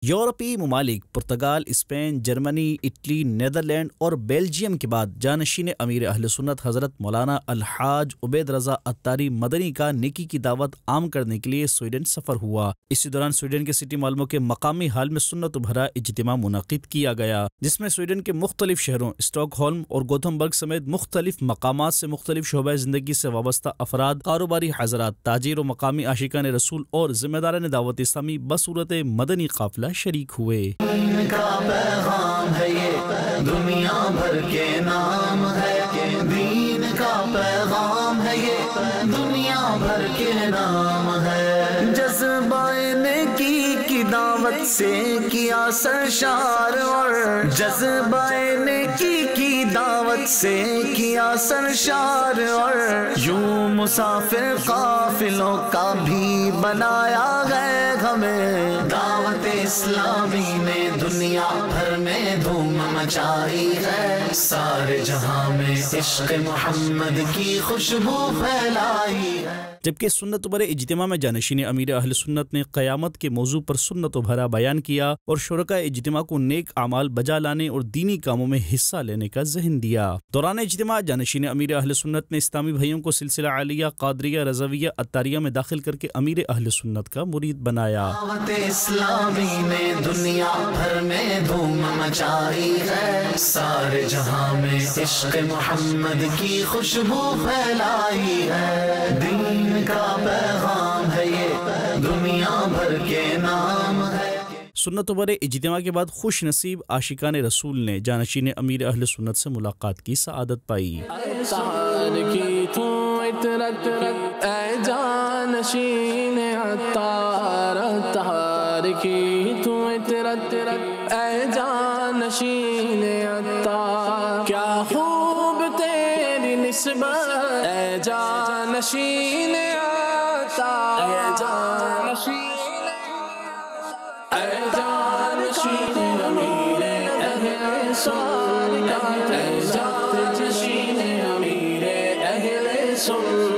یورپی ممالک Portugal, Spain, Germany, Italy, Netherland اور بیلجیم کے بعد جانشین امیر اہل سنت حضرت مولانا الحاج عبید رضا عطاری مدنی کا نیکی کی دعوت عام کرنے کے لیے سویڈن سفر ہوا۔ اسی دوران سویڈن کے سٹی مالمو کے مقامی ہال میں سنت بھرا اجتماع منعقد کیا گیا، جس میں سویڈن کے مختلف شہروں اسٹاک ہولم اور گوتھمبرگ سمیت مختلف مقامات سے مختلف شعبہ زندگی سے وابستہ افراد، کاروباری حضرات، تاجر و مقامی عاشقان رسول اور ذمہ داران دعوت اسلامی بصورت مدنی قافلہ شریک ہوئے۔ دین کا پیغام ہے یہ، دنیا بھر کے نام ہے، دین کا پیغام ہے یہ، دنیا بھر کے نام ہے۔ جذبہ نیکی کی دعوت سے کیا سرشار، اور جذبہ نیکی کی دعوت سے کیا سرشار، اور یوں مسافر قافلوں کا بھی بنایا گئے ہمیں۔ دعوت اسلامی نے دنیا بھر میں دھوم مچائی ہے، سارے جہاں میں عشق محمد کی خوشبو پھیلائی ہے۔ جبکہ سنت بھرے اجتماع میں جانشین امیر اہل سنت نے قیامت کے موضوع پر سنت بھرا بیان کیا اور شرکاء اجتماع کو نیک اعمال بجا لانے اور دینی کاموں میں حصہ لینے کا ذہن دیا۔ دوران اجتماع جانشین امیر اہل سنت نے اسلامی بھائیوں کو سلسلہ عالیہ، قادریہ، رضویہ، عطاریہ میں داخل کر کے امیر اہل سنت کا مرید بنایا۔ دعوت اسلامی نے دنیا بھر میں دھوم مچائی ہے، سارے جہاں میں عشق محمد کی خوشبو پھیلائی ہے۔ دین کا پیغام ہے یہ، دنیا بھر کے نام ہے۔ سنت بھرے اجتماع کے بعد خوش نصیب عاشقان رسول نے جانشین امیر اہل سنت سے ملاقات کی سعادت پائی۔ عطار کی تو عطرت اے جانشین عطار، عطار کی تو عطرت اے جانشین عطار، کیا خوب تیری نسبت اے جانشین عطار، اے جانشین امیر اہل سنت، اے جانشین امیر اہل سنت۔